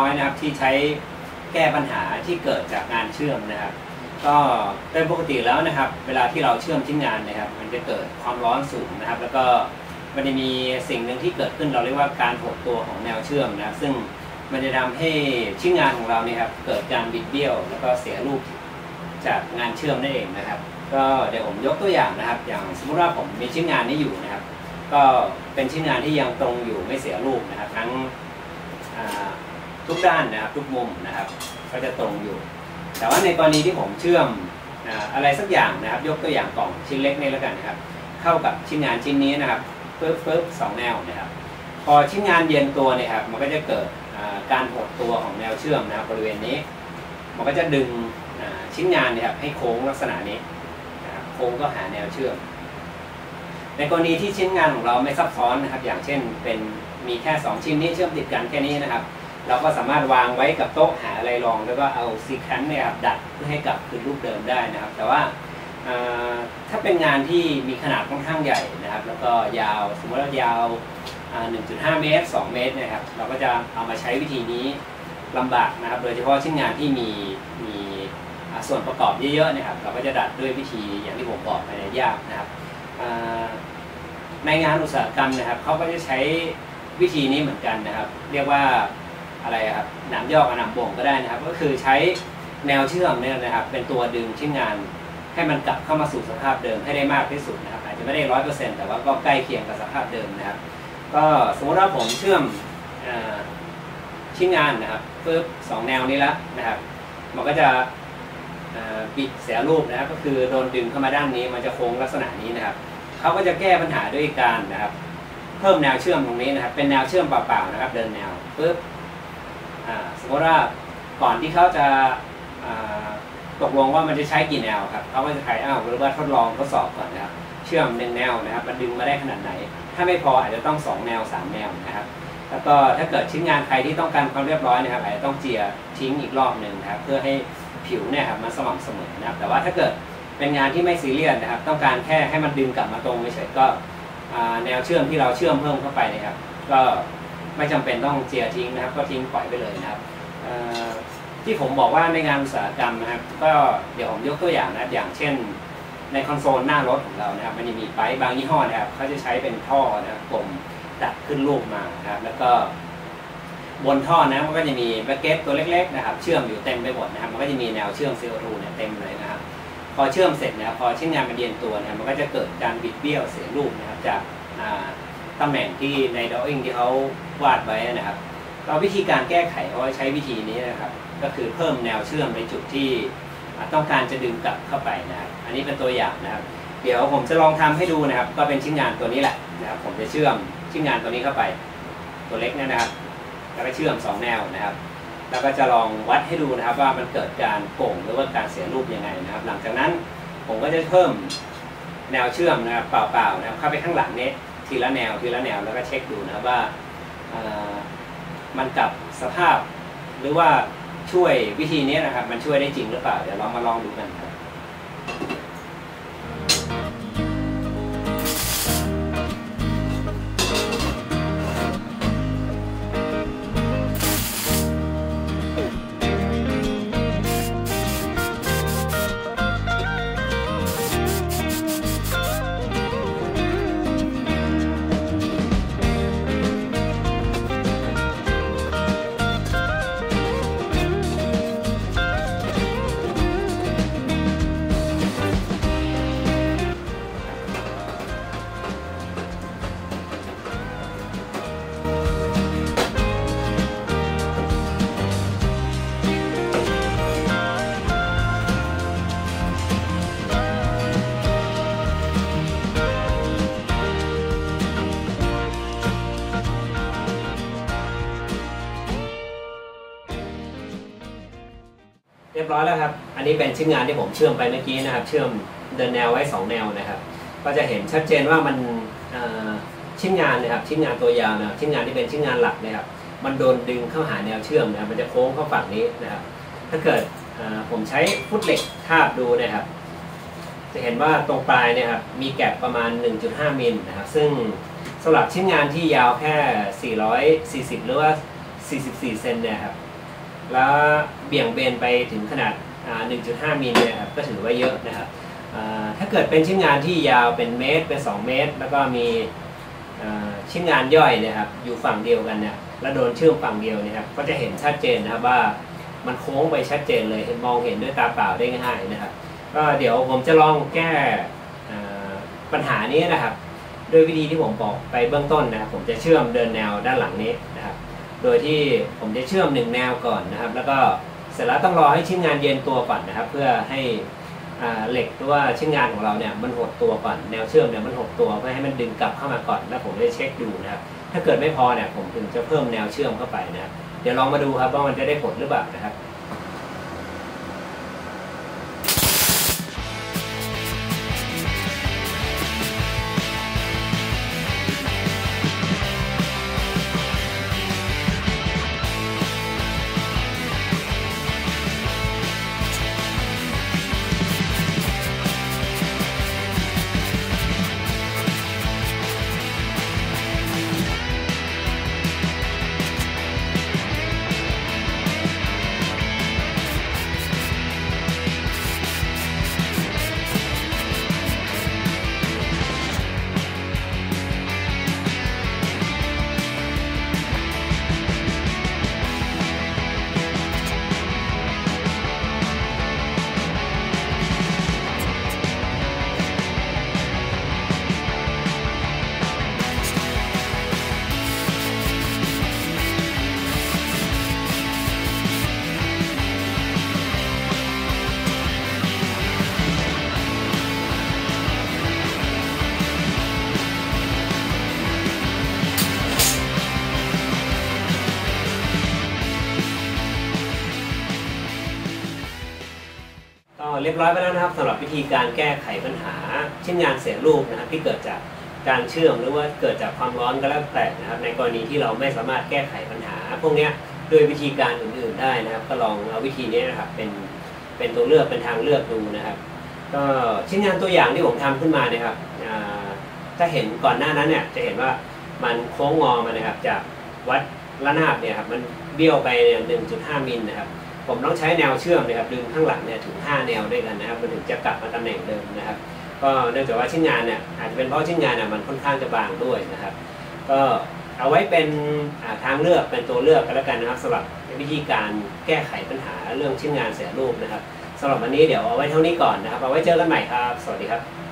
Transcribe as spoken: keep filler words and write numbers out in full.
อยนะครับที่ใช้แก้ปัญหาที่เกิดจากงานเชื่อมนะครับก็เป็นปกติแล้วนะครับเวลาที่เราเชื่อมชิ้นงานนะครับมันจะเกิดความร้อนสูงนะครับแล้วก็มันจะมีสิ่งหนึ่งที่เกิดขึ้นเราเรียกว่าการหดตัวของแนวเชื่อมนะครับซึ่งมันจะทำให้ชิ้นงานของเราเนี่ยครับเกิดการบิดเบี้ยวแล้วก็เสียรูปจากงานเชื่อมนั่นเองนะครับก็เดี๋ยวผมยกตัวอย่างนะครับอย่างสมมติว่าผมมีชิ้นงานนี้อยู่นะครับก็เป็นชิ้นงานที่ยังตรงอยู่ไม่เสียรูปนะครับทั้งทุกด้านนะครับทุกมุมนะครับก็จะตรงอยู่แต่ว่าในกรณีที่ผมเชื่อมอะไรสักอย่างนะครับยกตัวอย่างกล่องชิ้นเล็กนี่แล้วกันนะครับเข้ากับชิ้นงานชิ้นนี้นะครับปึ๊บปึ๊บสองแนวนะครับพอชิ้นงานเย็นตัวเนี่ยครับมันก็จะเกิดการหดตัวของแนวเชื่อมนะครับบริเวณนี้มันก็จะดึงชิ้นงานเนี่ยครับให้โค้งลักษณะนี้นะครับโค้งก็หาแนวเชื่อมในกรณีที่ชิ้นงานของเราไม่ซับซ้อนนะครับอย่างเช่นเป็นมีแค่สองชิ้นนี้เชื่อมติดกันแค่นี้นะครับเราก็สามารถวางไว้กับโต๊ะหาอะไรรองแล้วก็เอาซีคันเนี่ยครับดัดเพื่อให้กลับคืนรูปเดิมได้นะครับแต่ว่าถ้าเป็นงานที่มีขนาดค่อนข้างใหญ่นะครับแล้วก็ยาวสมมติว่ายาว หนึ่งจุดห้า เมตรสองเมตรนะครับเราก็จะเอามาใช้วิธีนี้ลำบากนะครับโดยเฉพาะชิ้นงานที่มีมีส่วนประกอบเยอะๆนะครับเราก็จะดัดด้วยวิธีอย่างที่ผมบอกไปเนี่ยยากนะครับในงานอุตสาหกรรมนะครับเขาก็จะใช้วิธีนี้เหมือนกันนะครับเรียกว่าอะไรครับหนามยอกกับหนามบ่งก็ได้นะครับก็คือใช้แนวเชื่อมเนี่ยนะครับเป็นตัวดึงชิ้นงานให้มันกลับเข้ามาสู่สภาพเดิมให้ได้มากที่สุดนะครับอาจจะไม่ได้ร้อยเปอร์เซ็นต์แต่ว่าก็ใกล้เคียงกับสภาพเดิมนะครับก็สมมติว่าผมเชื่อมชิ้นงานนะครับปึ๊บสองแนวนี้แล้วนะครับมันก็จะปิดเสียรูปนะครับก็คือโดนดึงเข้ามาด้านนี้มันจะโค้งลักษณะนี้นะครับเขาก็จะแก้ปัญหาด้วยการนะครับเพิ่มแนวเชื่อมตรงนี้นะครับเป็นแนวเชื่อมเปล่าๆนะครับเดินแนวปึ๊บสมมติว่าก่อนที่เขาจะตกลงว่ามันจะใช้กี่แนวครับเขาก็จะใช้อ้าวหรือว่าทดลองทดสอบก่อนนะครับเชื่อมหนึ่งแนวนะครับมันดึงมาได้ขนาดไหนถ้าไม่พออาจจะต้องสองแนวสามแนวนะครับแล้วก็ถ้าเกิดชิ้นงานใครที่ต้องการความเรียบร้อยนะครับอาจจะต้องเจียทิ้งอีกรอบหนึ่งนะครับเพื่อให้ผิวเนี่ยครับมันสม่ำเสมอนะครับแต่ว่าถ้าเกิดเป็นงานที่ไม่ซีเรียสนะครับต้องการแค่ให้มันดึงกลับมาตรงเฉยๆก็แนวเชื่อมที่เราเชื่อมเพิ่มเข้าไปนะครับก็ไม่จำเป็นต้องเจียทิ้งนะครับก็ทิ้งปล่อยไปเลยนะครับที่ผมบอกว่าในงานอุตสาหกรรมนะครับก็เดี๋ยวผมยกตัวอย่างนะอย่างเช่นในคอนโซลหน้ารถของเรานะครับมันจะมีไปบางยี่ห้อนะครับเขาจะใช้เป็นท่อนะครับกลมดัดขึ้นรูปมานะครับแล้วก็บนท่อนะมันก็จะมีแบ็กเก็ตตัวเล็กๆนะครับเชื่อมอยู่เต็มไปหมดนะครับมันก็จะมีแนวเชื่อม ซี โอ ทู เนี่ยเต็มเลยนะครับพอเชื่อมเสร็จนะครับพอชิ้นงานมันเย็นตัวเนี่ยมันก็จะเกิดการบิดเบี้ยวเสียรูปนะครับจากตำแหน่งที่ในดออิ่งที่เขาวาดไว้นะครับก็วิธีการแก้ไขเขาใช้วิธีนี้นะครับก็คือเพิ่มแนวเชื่อมในจุดที่ต้องการจะดึงกลับเข้าไปนะครับอันนี้เป็นตัวอย่างนะครับเดี๋ยวผมจะลองทำให้ดูนะครับก็เป็นชิ้นงานตัวนี้แหละนะครับผมจะเชื่อมชิ้นงานตัวนี้เข้าไปตัวเล็กนี่นะครับแล้วก็เชื่อมสองแนวนะครับแล้วก็จะลองวัดให้ดูนะครับว่ามันเกิดการโก่งหรือว่าการเสียรูปยังไงนะครับหลังจากนั้นผมก็จะเพิ่มแนวเชื่อมนะครับเปล่าๆนะครับเข้าไปข้างหลังนี้ทีละแนวทีละแนวแล้วก็เช็คดูนะครับว่ามันกลับสภาพหรือว่าช่วยวิธีนี้นะครับมันช่วยได้จริงหรือเปล่าเดี๋ยวเรามาลองดูกันครับเรียบร้อยแล้วครับอันนี้เป็นชิ้นงานที่ผมเชื่อมไปเมื่อกี้นะครับเชื่อมเดินแนวไว้สองแนวนะครับก็จะเห็นชัดเจนว่ามันชิ้นงานนะครับชิ้นงานตัวยาวนะครับชิ้นงานที่เป็นชิ้นงานหลักนะครับมันโดนดึงเข้าหาแนวเชื่อมนะครับมันจะโค้งเข้าฝั่งนี้นะครับถ้าเกิดผมใช้ฟุตเหล็กทาบดูนะครับจะเห็นว่าตรงปลายเนี่ยครับมีแกลบประมาณ หนึ่งจุดห้า มิลนะครับซึ่งสำหรับชิ้นงานที่ยาวแค่สี่ร้อยสี่สิบหรือว่าสี่สิบสี่เซนเนี่ยครับแล้วเบี่ยงเบนไปถึงขนาด หนึ่งจุดห้า มิลเนี่ยครับก็ถือว่าเยอะนะครับถ้าเกิดเป็นชิ้นงานที่ยาวเป็นเมตรเป็นสองเมตรแล้วก็มีชิ้นงานย่อยนะครับอยู่ฝั่งเดียวกันเนี่ยแล้วโดนเชื่อมฝั่งเดียวเนี่ยครับก็จะเห็นชัดเจนนะครับว่ามันโค้งไปชัดเจนเลยมองเห็นด้วยตาเปล่าได้ง่ายนะครับก็เดี๋ยวผมจะลองแก้ปัญหานี้นะครับด้วยวิธีที่ผมบอกไปเบื้องต้นนะครับผมจะเชื่อมเดินแนวด้านหลังนี้นะครับโดยที่ผมจะเชื่อมหนึ่งแนวก่อนนะครับแล้วก็เสร็จแล้วต้องรอให้ชิ้นงานเย็นตัวก่อนนะครับเพื่อให้เหล็กหรือว่าชิ้นงานของเราเนี่ยมันหดตัวก่อนแนวเชื่อมเนี่ยมันหดตัวเพื่อให้มันดึงกลับเข้ามาก่อนแล้วผมจะเช็คดูนะครับถ้าเกิดไม่พอเนี่ยผมถึงจะเพิ่มแนวเชื่อมเข้าไปนะครับเดี๋ยวลองมาดูครับว่ามันจะได้ผลหรือเปล่านะครับเรียบร้อยไปแล้วนะครับสำหรับวิธีการแก้ไขปัญหาชิ้นงานเสียรูปนะครับที่เกิดจากการเชื่อมหรือว่าเกิดจากความร้อนก็แล้วแต่นะครับในกรณีที่เราไม่สามารถแก้ไขปัญหาพวกนี้ด้วยวิธีการอื่นๆได้นะครับก็ลองเอาวิธีนี้นะครับเป็นเป็นตัวเลือกเป็นทางเลือกดูนะครับก็ชิ้นงานตัวอย่างที่ผมทำขึ้นมานะครับถ้าเห็นก่อนหน้านั้นเนี่ยจะเห็นว่ามันโค้งงอมานะครับจากวัดระนาบเนี่ยครับมันเบี้ยวไปเนี่ย หนึ่งจุดห้า มิลนะครับผมต้องใช้แนวเชื่อมนะครับดึงข้างหลังเนี่ยถึงห้าแนวด้วยกันนะครับมันถึงจะกลับมาตำแหน่งเดิมนะครับก็เนื่องจากว่าชิ้นงานเนี่ยอาจจะเป็นเพราะชิ้นงานเนี่ยมันค่อนข้างจะบางด้วยนะครับก็เอาไว้เป็นทางเลือกเป็นตัวเลือกกันแล้วกันนะครับสำหรับวิธีการแก้ไขปัญหาเรื่องชิ้นงานเสียรูปนะครับสำหรับวันนี้เดี๋ยวเอาไว้เท่านี้ก่อนนะครับเอาไว้เจอกันใหม่ครับสวัสดีครับ